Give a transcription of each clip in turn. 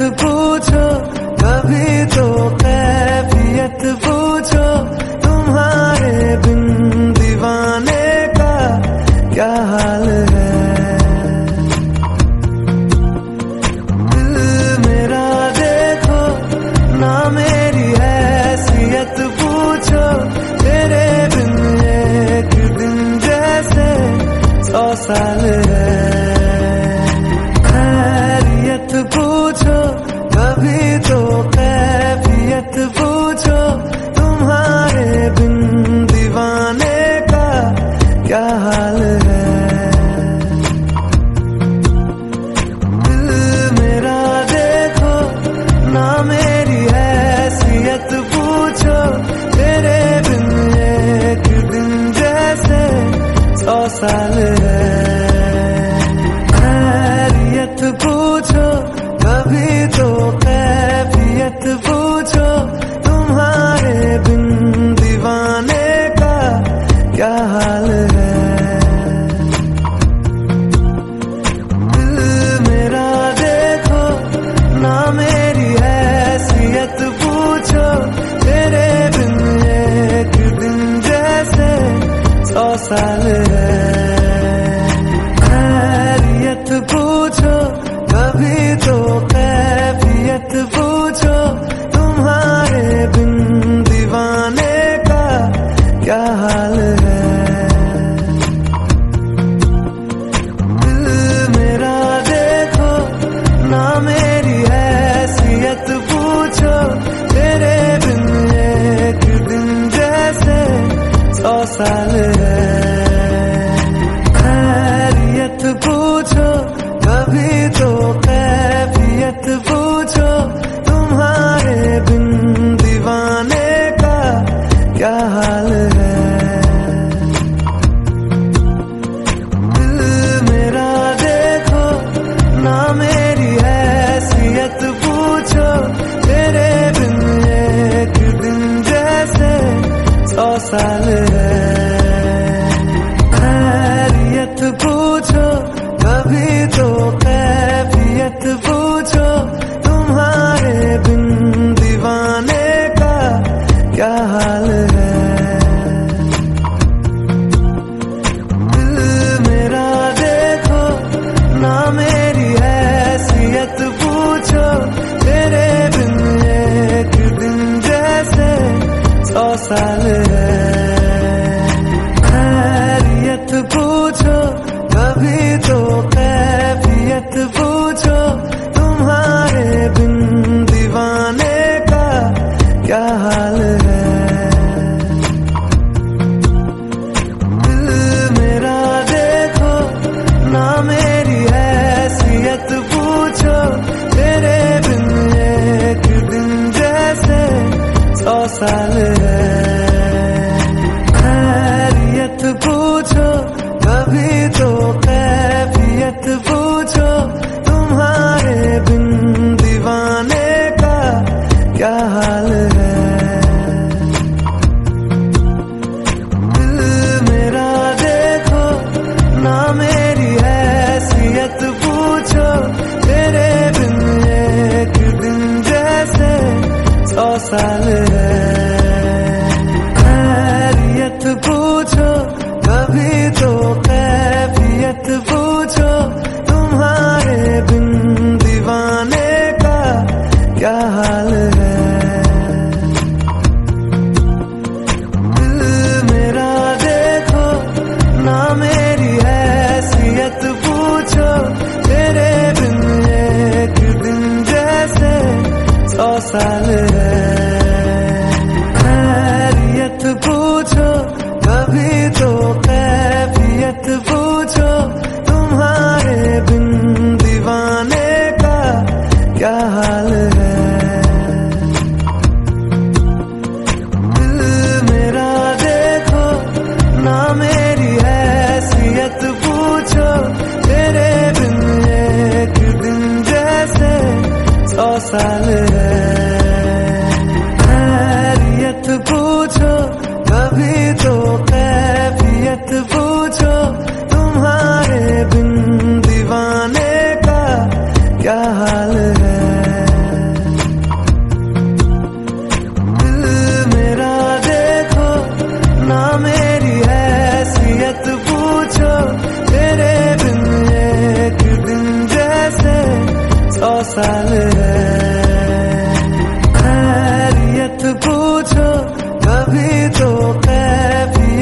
पूछो कभी तो कैफियत पूछो, तुम्हारे बिन दीवाने का क्या हाल है। दिल मेरा देखो ना मेरी हैसियत पूछो, तेरे बिन एक दिन जैसे 100 साल है। खैरियत पूछो कभी तो कैफियत पूछो, तुम्हारे बिन दीवाने का क्या हाल है। दिल मेरा देखो ना मेरी हैसियत पूछो, तेरे बिन एक दिन जैसे 100 साल है। खैरियत पूछो कभी तो कैफियत पूछो, तुम्हारे बिन दीवाने का क्या हाल है। दिल मेरा देखो ना मेरी हैसियत पूछो, तेरे बिन एक दिन जैसे 100 साल है। खैरियत पूछो कभी तो कैफियत पूछो, तुम्हारे बिन दीवाने का क्या हाल है। दिल मेरा देखो ना मेरी हैसियत पूछो, तेरे बिन एक दिन जैसे 100 साल है। खैरियत पूछो कभी तो कैफियत पूछो, तुम्हारे बिन दीवाने का क्या हाल है। दिल मेरा देखो ना मेरी हैसियत पूछो, तेरे बिन एक दिन जैसे 100 साल है। खैरियत पूछो कभी तो कैफियत पूछो, तुम्हारे बिन दीवाने का क्या हाल है। दिल मेरा देखो ना मेरी हैसियत पूछो, तेरे बिन एक दिन जैसे 100 साल है। खैरियत पूछो कभी तो कैफियत पूछो, तुम्हारे बिन दीवाने का क्या हाल है। दिल मेरा देखो ना मेरी हैसियत पूछो, तेरे बिन एक दिन जैसे 100 साल है।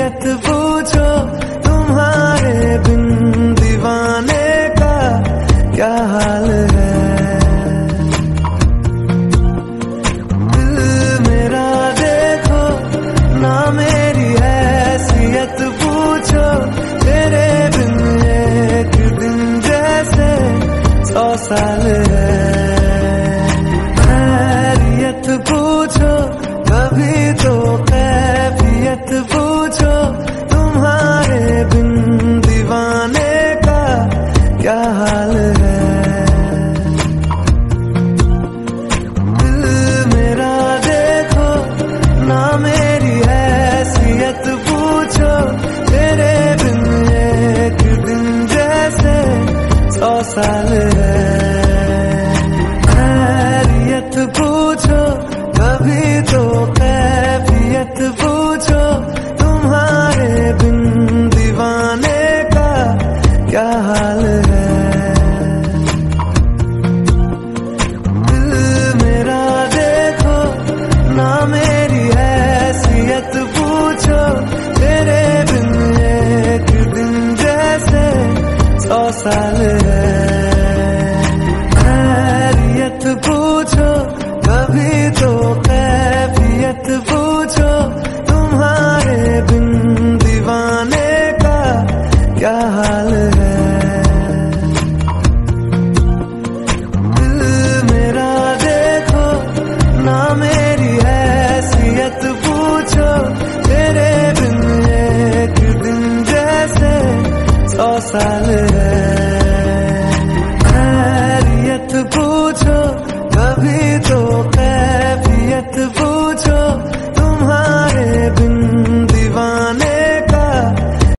खैरियत पूछो, तुम्हारे बिन दीवाने का क्या हाल है। दिल मेरा देखो ना, मेरी हैसियत पूछो, तेरे बिन एक दिन जैसे 100 साल है। खैरियत पूछो कभी तो कैफियत पूछो, तुम्हारे बिन दीवाने का क्या हाल है। दिल मेरा देखो ना, मेरी हैसियत पूछो, तेरे बिन एक दिन जैसे 100 साल है। खैरियत पूछो कभी तो कैफियत पूछो, तुम्हारे बिन दीवाने का क्या हाल है। दिल मेरा देखो ना, मेरी हैसियत पूछो, तेरे बिन एक दिन जैसे 100 साल है। खैरियत पूछो कभी तो कैफियत पूछो, तुम्हारे बिन दीवाने का क्या हाल है। दिल मेरा देखो ना, मेरी हैसियत पूछो, तेरे बिन एक दिन जैसे 100 साल है। खैरियत पूछो कभी तो